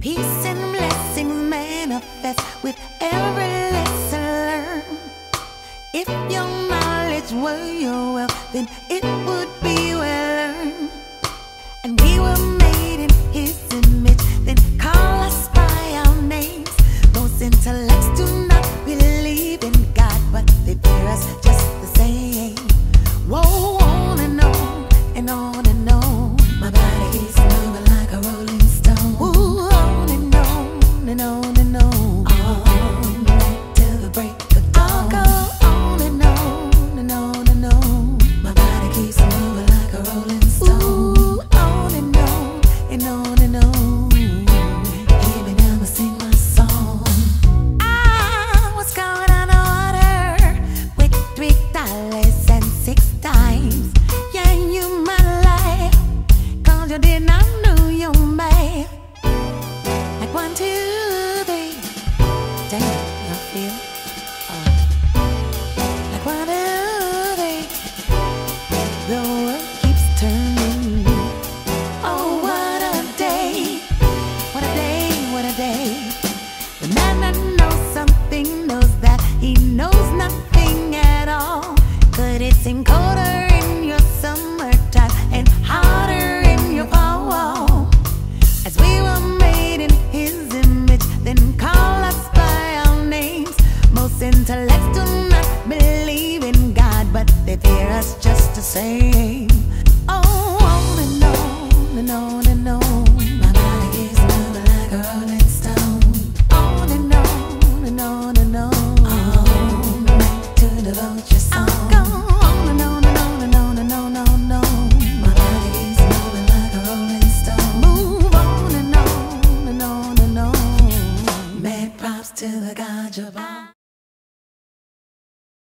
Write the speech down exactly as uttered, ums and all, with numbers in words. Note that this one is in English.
Peace and blessings manifest with every lesson learned. If your knowledge were your wealth, then it would be well earned. And we were made in His image, then call us by our names. Most intellects do not believe in God, but they fear us just the same. Whoa, on and on and on and on. My body keeps moving like a rolling stone. Ooh, on and on and on and on. All night till the break of dawn. I'll go on and on and on and on. My body keeps moving like a rolling stone. Ooh, on and on and on and on. Hear me now, I sing my song. I was going on the water with three dollars and six dimes. Yeah, you might lie, 'cause you did not know your math. Like one, two, three. Damn, you feel? Oh. Like one, two, three. The world keeps turning. Oh, what a day. What a day, what a day. The man that knows something knows that he knows nothing at all. Could it seem colder in your summertime and hotter in your fall? As we were made in His image, then call us by our names. Most intellects do not believe in God, but they fear us just the same. Oh, on and on and on and on. My body keeps moving like a rolling stone. On and on and on and on. All night to devote your song. I'll go on and on and on and on and on and on. My body keeps moving like a rolling stone. Move on and on and on and on. Mad props to the God you're born.